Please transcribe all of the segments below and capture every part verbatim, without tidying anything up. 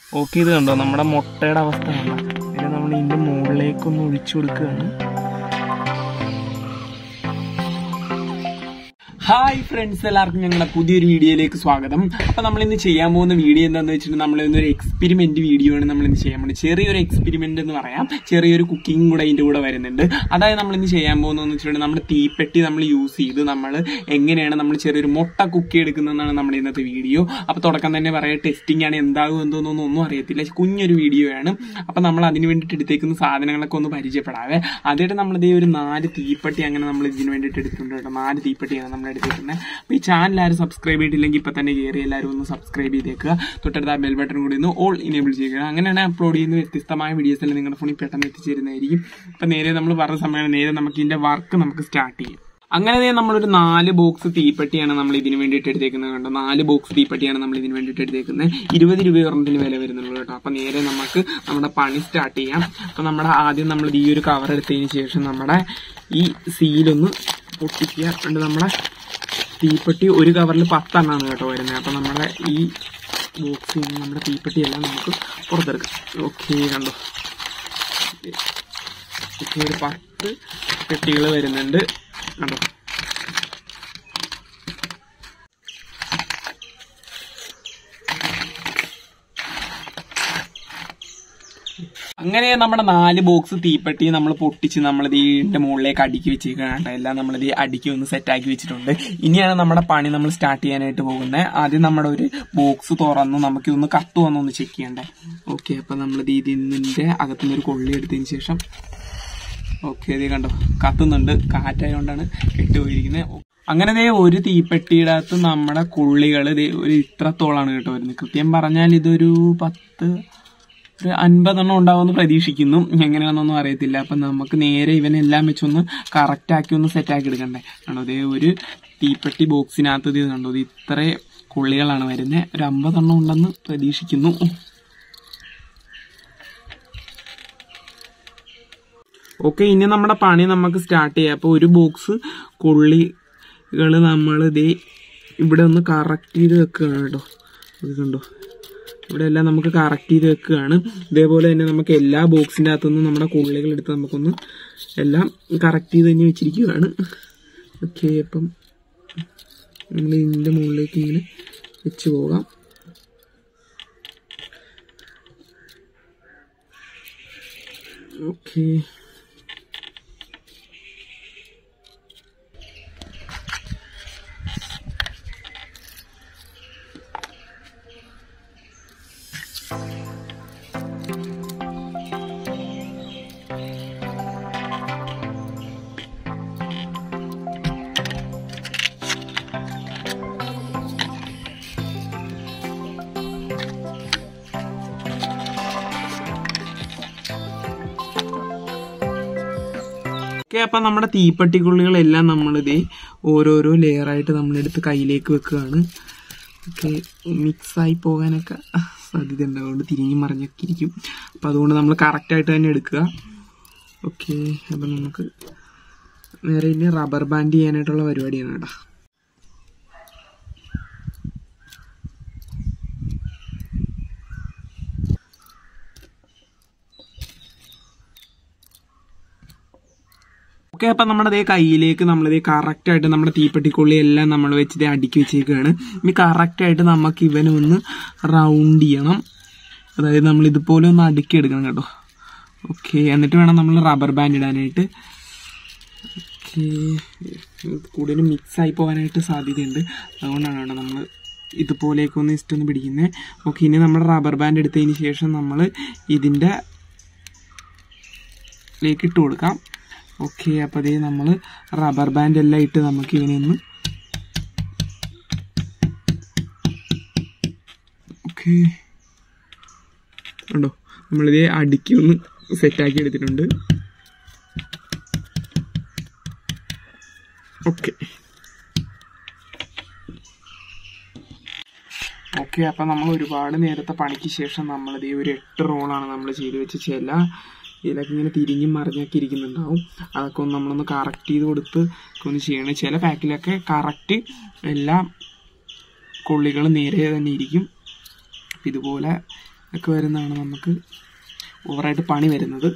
Okay, ഇത് കണ്ടോ നമ്മുടെ മുട്ടയുടെ അവസ്ഥ കണ്ടോ. പിന്നെ നമ്മൾ ഇതിൻ്റെ മുകളിലേക്കൊന്ന് ഒഴിച്ചു കൊടുക്കുകയാണ്. ഹായ് ഫ്രണ്ട്സ്, എല്ലാവർക്കും ഞങ്ങളുടെ പുതിയൊരു വീഡിയോയിലേക്ക് സ്വാഗതം. അപ്പോൾ നമ്മൾ ഇന്ന് ചെയ്യാൻ പോകുന്ന വീഡിയോ എന്താണെന്ന് വെച്ചിട്ടുണ്ടെങ്കിൽ നമ്മൾ ഇന്നൊരു എക്സ്പെരിമെന്റ് വീഡിയോ ആണ് നമ്മൾ ഇന്ന് ചെയ്യാൻ പോകുന്നത്. ചെറിയൊരു എക്സ്പെരിമെന്റ് എന്ന് പറയാം, ചെറിയൊരു കുക്കിംഗ് കൂടെ അതിൻ്റെ കൂടെ വരുന്നുണ്ട്. അതായത് നമ്മൾ ഇന്ന് ചെയ്യാൻ പോകുന്നതെന്ന് വെച്ചിട്ടുണ്ടെങ്കിൽ നമ്മുടെ തീപ്പെട്ടി നമ്മൾ യൂസ് ചെയ്ത് നമ്മൾ എങ്ങനെയാണ് നമ്മൾ ചെറിയൊരു മുട്ട കുക്കി എടുക്കുന്നതെന്നാണ് നമ്മുടെ ഇന്നത്തെ വീഡിയോ. അപ്പോൾ തുടക്കം തന്നെ പറയാം, ടെസ്റ്റിംഗ് ആണ്, എന്താകും എന്തോന്നൊന്നും ഒന്നും അറിയത്തില്ല, കുഞ്ഞൊരു വീഡിയോ ആണ്. അപ്പോൾ നമ്മൾ അതിന് വേണ്ടിയിട്ട് എടുത്തേക്കുന്ന സാധനങ്ങളൊക്കെ ഒന്ന് പരിചയപ്പെടാവേ. ആദ്യമായിട്ട് നമ്മളിതേ ഒരു നാല് തീപ്പെട്ടി അങ്ങനെ നമ്മൾ ഇതിന് വേണ്ടിയിട്ട് എടുത്തിട്ടുണ്ട് കേട്ടോ. നാല് തീപ്പെട്ടിയാണ് നമ്മൾ എടുത്തിരിക്കുന്നത്. അപ്പോൾ ഈ ചാനൽ ആരും സബ്സ്ക്രൈബ് ചെയ്തിട്ടില്ലെങ്കിൽ ഇപ്പം തന്നെ കയറി എല്ലാവരും ഒന്ന് സബ്സ്ക്രൈബ് ചെയ്തേക്കുക. തൊട്ടടുത്ത ആ ബെൽ ബട്ടൺ കൂടി ഒന്ന് ഓൾ ഇനേബിൾ ചെയ്യുക. അങ്ങനെയാണ് അപ്ലോഡ് ചെയ്യുന്ന വ്യത്യസ്തമായ വീഡിയോസ് എല്ലാം നിങ്ങളുടെ ഫോണിൽ പെട്ടെന്ന് എത്തിച്ചേരുന്നതായിരിക്കും. അപ്പം നേരെ നമ്മൾ പറഞ്ഞ സമയമാണ്, നേരെ നമുക്ക് ഇതിൻ്റെ വർക്ക് നമുക്ക് സ്റ്റാർട്ട് ചെയ്യാം. അങ്ങനെ നമ്മളൊരു നാല് ബോക്സ് തീപ്പെട്ടിയാണ് നമ്മൾ ഇതിന് വേണ്ടിയിട്ട് എടുത്തേക്കുന്നത് കണ്ടോ. നാല് ബോക്സ് തീപ്പെട്ടിയാണ് നമ്മൾ ഇതിന് വേണ്ടിയിട്ട് എടുത്തേക്കുന്നത്. ഇരുപത് രൂപ ഒരെണ്ണത്തിന് വില വരുന്നുള്ളൂ കേട്ടോ. അപ്പം നേരെ നമുക്ക് നമ്മുടെ പണി സ്റ്റാർട്ട് ചെയ്യാം. അപ്പം നമ്മുടെ ആദ്യം നമ്മൾ ഈ ഒരു കവർ എടുത്തതിന് ശേഷം നമ്മുടെ ഈ സീലൊന്ന് പൊട്ടിക്കുക. അതുകൊണ്ട് നമ്മുടെ തീപ്പെട്ടി ഒരു കവറിൽ പത്തെണ്ണമാണ് കേട്ടോ വരുന്നത്. അപ്പം നമ്മുടെ ഈ ബോക്സിൽ നിന്ന് നമ്മുടെ തീപ്പെട്ടിയെല്ലാം നമുക്ക് പുറത്തെടുക്കാം. ഓക്കെ, കണ്ടോ, ഒരു പത്ത് പെട്ടികൾ വരുന്നുണ്ട് കണ്ടോ. അങ്ങനെ നമ്മുടെ നാല് ബോക്സ് തീപ്പെട്ടി നമ്മൾ പൊട്ടിച്ച് നമ്മൾ ഇതിന്റെ മുകളിലേക്ക് അടുക്കി വെച്ചിരിക്കുകയാണ്. എല്ലാം നമ്മളിത് അടുക്കി ഒന്ന് സെറ്റാക്കി വെച്ചിട്ടുണ്ട്. ഇനിയാണ് നമ്മുടെ പണി നമ്മൾ സ്റ്റാർട്ട് ചെയ്യാനായിട്ട് പോകുന്നത്. ആദ്യം നമ്മുടെ ഒരു ബോക്സ് തുറന്ന് നമുക്ക് ഇതൊന്ന് കത്ത് വന്നൊന്ന് ചെക്ക് ചെയ്യണ്ടേ. ഓക്കെ, അപ്പൊ നമ്മളിത് ഇതിന്റെ അകത്തുനിന്ന് ഒരു കൊള്ളി എടുത്തതിന് ശേഷം ഓക്കെ, ഇത് കണ്ടോ കത്തുന്നുണ്ട്, കാറ്റായതുകൊണ്ടാണ് കെട്ടുപോയിരിക്കുന്നത്. അങ്ങനെ ദേ ഒരു തീപ്പെട്ടിയുടെ അകത്ത് നമ്മുടെ കൊള്ളികൾ ഒരു ഇത്രത്തോളാണ് കേട്ടോ വരുന്നത്. കൃത്യം പറഞ്ഞാൽ ഇതൊരു പത്ത് ഒരു അൻപതെണ്ണം ഉണ്ടാവുമെന്ന് പ്രതീക്ഷിക്കുന്നു. എങ്ങനെയാണെന്നൊന്നും അറിയത്തില്ല. അപ്പം നമുക്ക് നേരെ ഇവനെല്ലാം വെച്ചൊന്ന് കറക്റ്റാക്കി ഒന്ന് സെറ്റാക്കി എടുക്കണ്ടേ. കണ്ടോ, അതേ ഒരു തീപ്പെട്ടി ബോക്സിനകത്ത് ഇത് കണ്ടോ, ഇത് ഇത്ര കൊള്ളികളാണ് വരുന്നത്. ഒരു അമ്പതെണ്ണം ഉണ്ടെന്ന് പ്രതീക്ഷിക്കുന്നു. ഓക്കെ, ഇനി നമ്മുടെ പണി നമുക്ക് സ്റ്റാർട്ട് ചെയ്യാം. അപ്പോൾ ഒരു ബോക്സ് കൊള്ളികൾ നമ്മൾ ഇതേ ഇവിടെ ഒന്ന് കറക്റ്റ് ചെയ്ത് വെക്കുകയാണ് കേട്ടോ. ഇത് കണ്ടോ, ഇവിടെ എല്ലാം നമുക്ക് കറക്റ്റ് ചെയ്ത് വെക്കുകയാണ്. ഇതേപോലെ തന്നെ നമുക്ക് എല്ലാ ബോക്സിൻ്റെ അകത്തുനിന്നും നമ്മുടെ കൊള്ളികൾ എടുത്ത് നമുക്കൊന്ന് എല്ലാം കറക്റ്റ് ചെയ്ത് തന്നെ വെച്ചിരിക്കുകയാണ്. ഓക്കെ, അപ്പം നമ്മൾ ഇതിൻ്റെ മുകളിലേക്ക് ഇങ്ങനെ വെച്ച് പോകാം. ഓക്കെ, ഓക്കെ, അപ്പം നമ്മുടെ തീപ്പെട്ടിക്കുള്ളികളെല്ലാം നമ്മളിതേ ഓരോരോ ലെയറായിട്ട് നമ്മളെടുത്ത് കയ്യിലേക്ക് വെക്കുകയാണ്. ഓക്കെ, മിക്സായി പോകാനൊക്കെ സാധ്യത ഉണ്ട്, അതുകൊണ്ട് തിരിഞ്ഞും മറിഞ്ഞൊക്കെ ഇരിക്കും. അപ്പം അതുകൊണ്ട് നമ്മൾ കറക്റ്റായിട്ട് തന്നെ എടുക്കുക. ഓക്കെ, അപ്പം നമുക്ക് നേരെ ഇനി റബ്ബർ ബാൻഡ് ചെയ്യാനായിട്ടുള്ള പരിപാടിയാണ് കേട്ടോ. ഓക്കെ, അപ്പം നമ്മുടെ അതേ കയ്യിലേക്ക് നമ്മളിതേ കറക്റ്റായിട്ട് നമ്മുടെ തീപ്പെട്ടിക്കൊള്ളി എല്ലാം നമ്മൾ വെച്ചിട്ട് അടുക്കി വെച്ചേക്കുകയാണ്. ഇനി കറക്റ്റായിട്ട് നമുക്ക് ഇവനെ ഒന്ന് റൗണ്ട് ചെയ്യണം. അതായത് നമ്മൾ ഇതുപോലെ ഒന്ന് അടുക്കി എടുക്കണം കേട്ടോ. ഓക്കെ, എന്നിട്ട് വേണം നമ്മൾ റബ്ബർ ബാൻഡ് ഇടാനായിട്ട്. ഓക്കെ, കൂടുതലും മിക്സായി പോകാനായിട്ട് സാധ്യതയുണ്ട്, അതുകൊണ്ടാണ് കേട്ടോ നമ്മൾ ഇതുപോലെയൊക്കെ ജസ്റ്റ് ഒന്ന് പിടിക്കുന്നത്. ഓക്കെ, ഇനി നമ്മൾ റബ്ബർ ബാൻഡ് എടുത്തതിന് ശേഷം നമ്മൾ ഇതിൻ്റെ ലേക്ക് ഇട്ട് കൊടുക്കാം. ഓക്കെ, അപ്പോൾ അതേ നമ്മൾ റബ്ബർ ബാൻഡ് എല്ലാം ഇട്ട് നമുക്ക് ഇങ്ങനെ ഒന്ന് ഓക്കെ ഉണ്ടോ, നമ്മളിതേ അടുക്കി ഒന്ന് സെറ്റാക്കി എടുത്തിട്ടുണ്ട്. ഓക്കെ ഓക്കെ അപ്പം നമ്മൾ ഒരുപാട് നേരത്തെ പണിക്ക് ശേഷം നമ്മളിതേ ഒരു എട്ട് റോളാണ് നമ്മൾ ചെയ്ത് വെച്ച ചില ഇതിലൊക്കെ ഇങ്ങനെ തിരിഞ്ഞും മറിഞ്ഞൊക്കെ ഇരിക്കുന്നുണ്ടാവും. അതൊക്കെ ഒന്ന് നമ്മളൊന്ന് കറക്റ്റ് ചെയ്ത് കൊടുത്ത് ഒന്ന് ചെയ്യണം. ചില പാക്കിലൊക്കെ കറക്റ്റ് എല്ലാ കൊള്ളികളും നേരെ തന്നെ ഇരിക്കും. ഇതുപോലെ ഒക്കെ വരുന്നതാണ് നമുക്ക് ഓവറായിട്ട് പണി വരുന്നത്.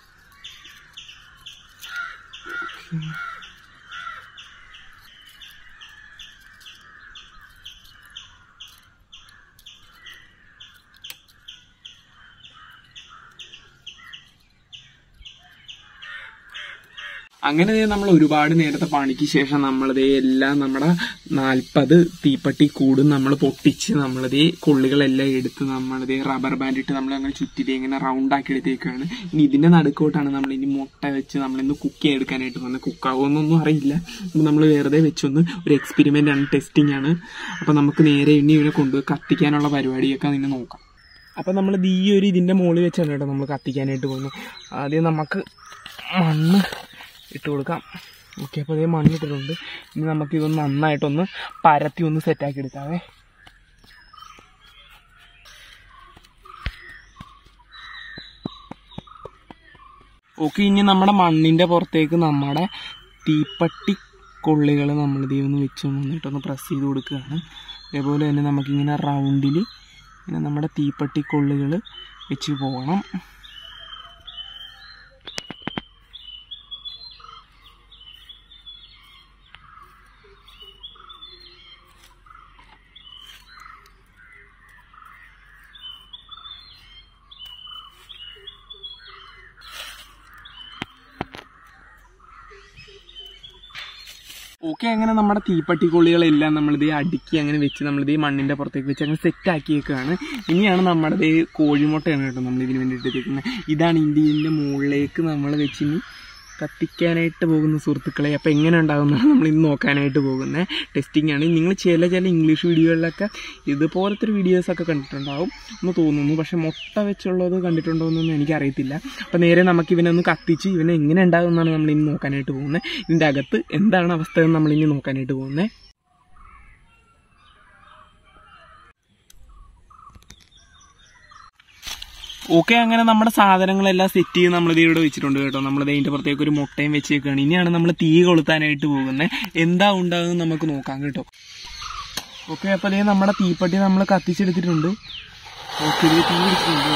അങ്ങനെ നമ്മൾ ഒരുപാട് നേരത്തെ പണിക്ക് ശേഷം നമ്മളിതേ എല്ലാം നമ്മുടെ നാൽപ്പത് തീപ്പട്ടി കൂടും നമ്മൾ പൊട്ടിച്ച് നമ്മളിതേ കൊള്ളികളെല്ലാം എടുത്ത് നമ്മളിതേ റബ്ബർ ബാൻഡ് ഇട്ട് നമ്മൾ അങ്ങനെ ചുറ്റിട്ട് ഇങ്ങനെ റൗണ്ട് ആക്കി എടുത്തേക്കാണ്. ഇനി ഇതിന്റെ നടുക്കോട്ടാണ് നമ്മൾ ഇനി മുട്ട വെച്ച് നമ്മളിന്ന് കുക്ക് ചെയ്തെടുക്കാനായിട്ട് വന്നത്. കുക്കാവുന്നൊന്നും അറിയില്ല, നമ്മൾ വെറുതെ വെച്ചൊന്ന് ഒരു എക്സ്പെരിമെന്റ് ആണ്, ടെസ്റ്റിംഗ് ആണ്. അപ്പൊ നമുക്ക് നേരെ ഇനി ഇവനെ കൊണ്ടുപോയി കത്തിക്കാനുള്ള പരിപാടിയൊക്കെ അതിന് നോക്കാം. അപ്പൊ നമ്മൾ ഈ ഒരു ഇതിന്റെ മുകളിൽ വെച്ചാണ് കേട്ടോ നമ്മൾ കത്തിക്കാനായിട്ട് പോകുന്നത്. ആദ്യം നമുക്ക് മണ്ണ് ഇട്ട് കൊടുക്കാം. ഓക്കെ, അപ്പോൾ അതേ മണ്ണിട്ടിട്ടുണ്ട്. ഇനി നമുക്ക് ഇതൊന്ന് നന്നായിട്ടൊന്ന് പരത്തി ഒന്ന് സെറ്റാക്കി എടുക്കാവേ. ഓക്കെ, ഇനി നമ്മുടെ മണ്ണിന്റെ പുറത്തേക്ക് നമ്മുടെ തീപ്പട്ടി കൊള്ളികൾ നമ്മളിതേ ഒന്ന് വെച്ച് വന്നിട്ടൊന്ന് പ്രസ് ചെയ്ത് കൊടുക്കുകയാണ്. അതേപോലെ തന്നെ നമുക്കിങ്ങനെ റൗണ്ടിൽ ഇങ്ങനെ നമ്മുടെ തീപ്പട്ടി കൊള്ളികൾ വെച്ച് പോകണം. ഓക്കെ, അങ്ങനെ നമ്മുടെ തീപ്പട്ടിക്കൊള്ളികളെല്ലാം നമ്മളിത് അടുക്കി അങ്ങനെ വെച്ച് നമ്മളിത് മണ്ണിന്റെ പുറത്തേക്ക് വെച്ച് അങ്ങനെ സെറ്റ് ആക്കിയേക്കാണ്. ഇനിയാണ് നമ്മുടെ കോഴിമുട്ടയാണ് കേട്ടോ നമ്മൾ ഇതിന് വേണ്ടി ഇട്ടിരിക്കുന്നത്. ഇതാണ് ഇന്ത്യൻ്റെ മുകളിലേക്ക് നമ്മൾ വെച്ച് ഇനി കത്തിക്കാനായിട്ട് പോകുന്ന സുഹൃത്തുക്കളെ. അപ്പോൾ എങ്ങനെ ഉണ്ടാകുന്നതാണ് നമ്മൾ ഇന്ന് നോക്കാനായിട്ട് പോകുന്നത്. ടെസ്റ്റിംഗ് ആണ്. നിങ്ങൾ ചില ചില ഇംഗ്ലീഷ് വീഡിയോകളിലൊക്കെ ഇതുപോലത്തെ ഒരു വീഡിയോസൊക്കെ കണ്ടിട്ടുണ്ടാവും എന്ന് തോന്നുന്നു. പക്ഷെ മുട്ട വെച്ചുള്ളത് കണ്ടിട്ടുണ്ടോ എന്നൊന്നും എനിക്കറിയത്തില്ല. അപ്പോൾ നേരെ നമുക്ക് ഇവനെ ഒന്ന് കത്തിച്ച് ഇവനെ എങ്ങനെ ഉണ്ടാകുമെന്നാണ് നമ്മൾ ഇന്ന് നോക്കാനായിട്ട് പോകുന്നത്. ഇതിൻ്റെ അകത്ത് എന്താണ് അവസ്ഥ എന്ന് നമ്മളിനി നോക്കാനായിട്ട് പോകുന്നത്. ഓക്കെ, അങ്ങനെ നമ്മുടെ സാധനങ്ങളെല്ലാം സെറ്റ് ചെയ്ത് നമ്മളിത് ഇവിടെ വെച്ചിട്ടുണ്ട് കേട്ടോ. നമ്മളിത് അതിൻ്റെ പുറത്തേക്ക് ഒരു മുട്ടയും വെച്ചേക്കാണ്. ഇനിയാണ് നമ്മൾ തീ കൊളുത്താനായിട്ട് പോകുന്നത്. എന്താ ഉണ്ടാകുന്നത് നമുക്ക് നോക്കാം കേട്ടോ. ഓക്കെ, അപ്പോൾ അതേ നമ്മുടെ തീപ്പട്ടി നമ്മൾ കത്തിച്ചെടുത്തിട്ടുണ്ട്. ഓക്കെ, ഇത് തീ പിടിച്ചിട്ടുണ്ട്.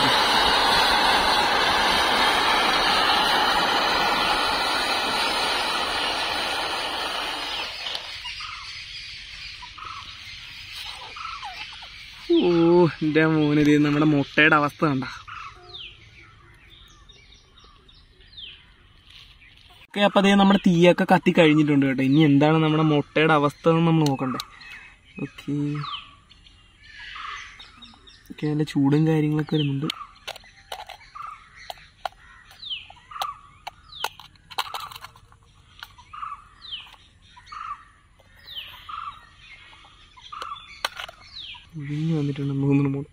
ഓ എൻ്റെ മോനിത് നമ്മുടെ മുട്ടയുടെ അവസ്ഥ കണ്ട. ഓക്കെ, അപ്പോൾ അതേ നമ്മുടെ തീയൊക്കെ കത്തി കഴിഞ്ഞിട്ടുണ്ട് കേട്ടോ. ഇനി എന്താണ് നമ്മുടെ മുട്ടയുടെ അവസ്ഥ എന്ന് നമ്മൾ നോക്കണ്ടേ. ഓക്കെ ഓക്കെ അതിൻ്റെ ചൂടും കാര്യങ്ങളൊക്കെ വരുന്നുണ്ട്. ഒഴിഞ്ഞു വന്നിട്ടുണ്ട് മൂന്ന് മുട്ട.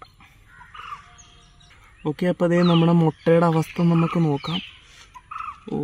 ഓക്കെ, അപ്പോൾ അതേ നമ്മുടെ മുട്ടയുടെ അവസ്ഥ നമുക്ക് നോക്കാം. ഓ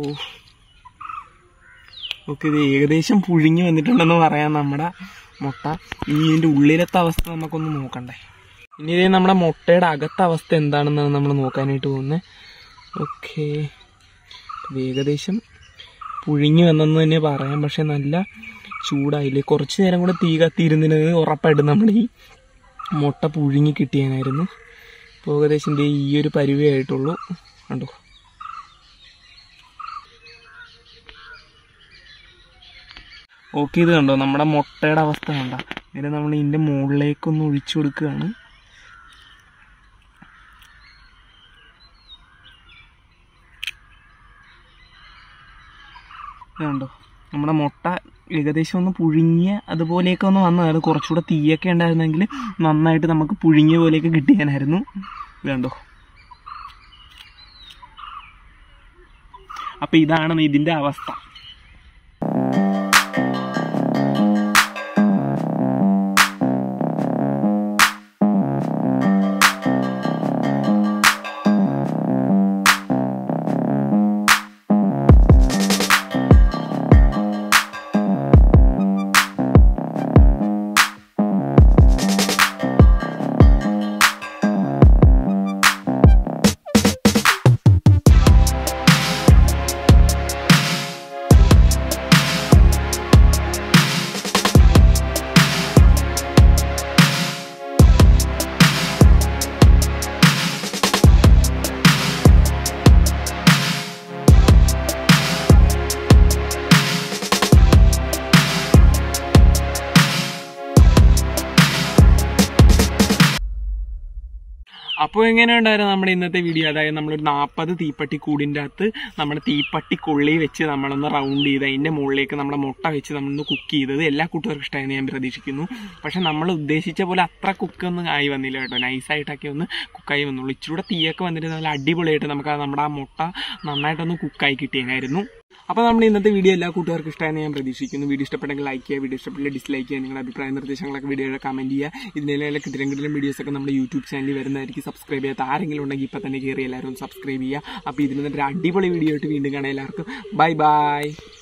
ഓക്കെ, ഇത് ഏകദേശം പുഴുങ്ങി വന്നിട്ടുണ്ടെന്ന് പറയാം നമ്മുടെ മുട്ട. ഇനി ഇതിൻ്റെ ഉള്ളിലത്തെ അവസ്ഥ നമുക്കൊന്ന് നോക്കണ്ടേ. ഇനി ഇതേ നമ്മുടെ മുട്ടയുടെ അകത്തെ അവസ്ഥ എന്താണെന്നാണ് നമ്മൾ നോക്കാനായിട്ട് പോകുന്നത്. ഓക്കെ, ഏകദേശം പുഴുങ്ങി വന്നെന്ന് തന്നെ പറയാം. പക്ഷെ നല്ല ചൂടായില്ലേ. കുറച്ച് നേരം കൂടെ തീ കത്തിയിരുന്നത് ഉറപ്പായിട്ട് നമ്മൾ ഈ മുട്ട പുഴുങ്ങി കിട്ടിയാനായിരുന്നു. ഇപ്പോൾ ഏകദേശം ഈ ഒരു പരുവേ ആയിട്ടുള്ളൂ കണ്ടോ. ഓക്കെ, ഇത് കണ്ടോ നമ്മുടെ മുട്ടയുടെ അവസ്ഥ കണ്ട. ഇതിൽ നമ്മൾ ഇതിൻ്റെ മുകളിലേക്കൊന്ന് ഒഴിച്ചു കൊടുക്കുകയാണ്. കണ്ടോ നമ്മുടെ മുട്ട ഏകദേശം ഒന്ന് പുഴുങ്ങിയ അതുപോലെയൊക്കെ ഒന്ന് വന്നതാണ്. കുറച്ചുകൂടെ തീയൊക്കെ ഉണ്ടായിരുന്നെങ്കിൽ നന്നായിട്ട് നമുക്ക് പുഴുങ്ങിയ പോലെയൊക്കെ കിട്ടിയാനായിരുന്നു. വേണ്ടോ. അപ്പം ഇതാണ് ഇതിൻ്റെ അവസ്ഥ. അപ്പോൾ എങ്ങനെയുണ്ടായിരുന്നു നമ്മുടെ ഇന്നത്തെ വീഡിയോ? അതായത് നമ്മളൊരു നാൽപ്പത് തീപ്പട്ടി കൂടിൻ്റെ അകത്ത് നമ്മൾ തീപ്പട്ടി കൊള്ളി വെച്ച് നമ്മളൊന്ന് റൗണ്ട് ചെയ്ത് അതിൻ്റെ മുകളിലേക്ക് നമ്മുടെ മുട്ട വെച്ച് നമ്മളൊന്ന് കുക്ക് ചെയ്തത് എല്ലാ കൂട്ടുകാർക്കും ഇഷ്ടമായെന്ന് ഞാൻ പ്രതീക്ഷിക്കുന്നു. പക്ഷെ നമ്മൾ ഉദ്ദേശിച്ച പോലെ അത്ര കുക്കൊന്നും ആയി വന്നില്ല കേട്ടോ. നൈസായിട്ടൊക്കെ ഒന്ന് കുക്കായി വന്നുള്ളൂ. ഇച്ചിരൂടെ തീയൊക്കെ വന്നിട്ട് നല്ല അടിപൊളിയായിട്ട് നമുക്ക് നമ്മുടെ ആ മുട്ട നന്നായിട്ടൊന്ന് കുക്കായി കിട്ടിയായിരുന്നു. അപ്പോൾ നമ്മൾ ഇന്നത്തെ വീഡിയോ എല്ലാ കൂട്ടുകാർക്കും ഇഷ്ടമായെന്ന് ഞാൻ പ്രതീക്ഷിക്കുന്നു. വീഡിയോ ഇഷ്ടപ്പെട്ടെങ്കിൽ ലൈക്ക് ചെയ്യുക, വീഡിയോ ഇഷ്ടപ്പെട്ടില്ല ഡിസ്ലൈക്ക് ചെയ്യുക. നിങ്ങളുടെ അഭിപ്രായ നിർദ്ദേശങ്ങളൊക്കെ വീഡിയോയിൽ കമൻറ്റ് ചെയ്യുക. ഇതിനെല്ലാം കിട്ടിലും കിട്ടിലും വീഡിയോസൊക്കെ നമ്മുടെ യൂട്യൂബ് ചാനലിൽ വരുന്നതായിരിക്കും. സബ്സ്ക്രൈബ് ചെയ്യാത്ത ആരെങ്കിലും ഉണ്ടെങ്കിൽ ഇപ്പോൾ തന്നെ കയറി എല്ലാവരും സബ്സ്ക്രൈബ് ചെയ്യുക. അപ്പോൾ ഇതിൽ നിന്നൊരു അടിപൊളി വീഡിയോ ആയിട്ട് വീണ്ടും കാണാം. എല്ലാവർക്കും ബൈ ബൈ.